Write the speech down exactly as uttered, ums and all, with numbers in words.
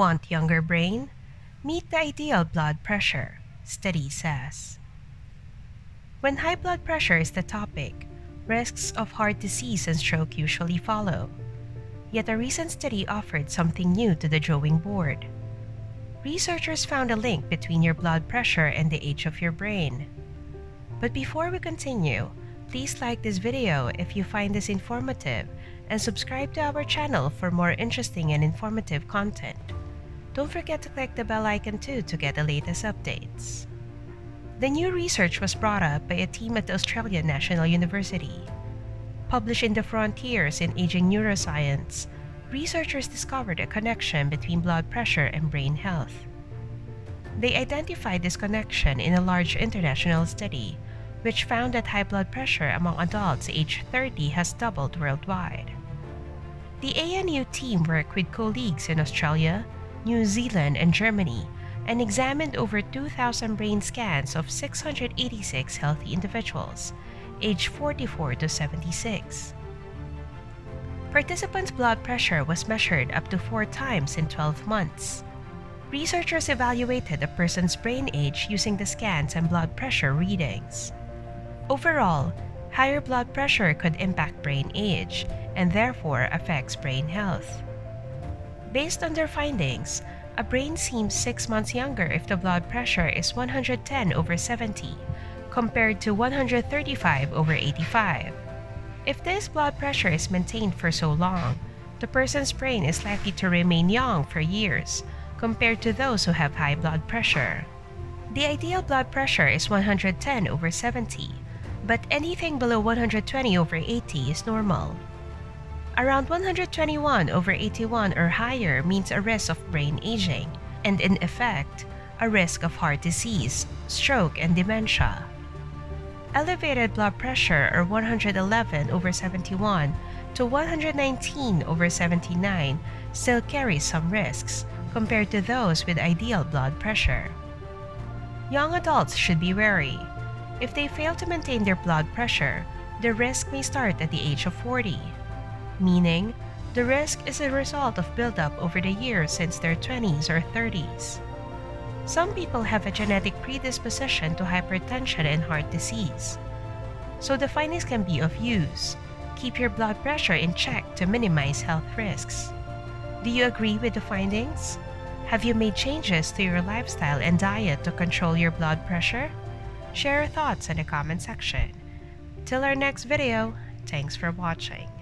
Want younger brain? Meet the ideal blood pressure, study says. When high blood pressure is the topic, risks of heart disease and stroke usually follow. Yet a recent study offered something new to the drawing board. Researchers found a link between your blood pressure and the age of your brain. But before we continue, please like this video if you find this informative and subscribe to our channel for more interesting and informative content. Don't forget to click the bell icon too to get the latest updates. The new research was brought up by a team at the Australian National University. Published in the Frontiers in Aging Neuroscience, researchers discovered a connection between blood pressure and brain health. They identified this connection in a large international study, which found that high blood pressure among adults aged thirty has doubled worldwide. The A N U team worked with colleagues in Australia, New Zealand, and Germany and examined over two thousand brain scans of six hundred eighty-six healthy individuals, aged forty-four to seventy-six. Participants' blood pressure was measured up to four times in twelve months. Researchers evaluated a person's brain age using the scans and blood pressure readings. Overall, higher blood pressure could impact brain age and therefore affects brain health. Based on their findings, a brain seems six months younger if the blood pressure is one hundred ten over seventy, compared to one hundred thirty-five over eighty-five. If this blood pressure is maintained for so long, the person's brain is likely to remain young for years, compared to those who have high blood pressure. The ideal blood pressure is one hundred ten over seventy, but anything below one hundred twenty over eighty is normal. Around one hundred twenty-one over eighty-one or higher means a risk of brain aging, and in effect, a risk of heart disease, stroke, and dementia. Elevated blood pressure or one hundred eleven over seventy-one to one hundred nineteen over seventy-nine still carries some risks compared to those with ideal blood pressure. Young adults should be wary. If they fail to maintain their blood pressure, the risk may start at the age of forty. Meaning, the risk is a result of buildup over the years since their twenties or thirties. Some people have a genetic predisposition to hypertension and heart disease, so the findings can be of use. Keep your blood pressure in check to minimize health risks. Do you agree with the findings? Have you made changes to your lifestyle and diet to control your blood pressure? Share your thoughts in the comment section. Till our next video, thanks for watching.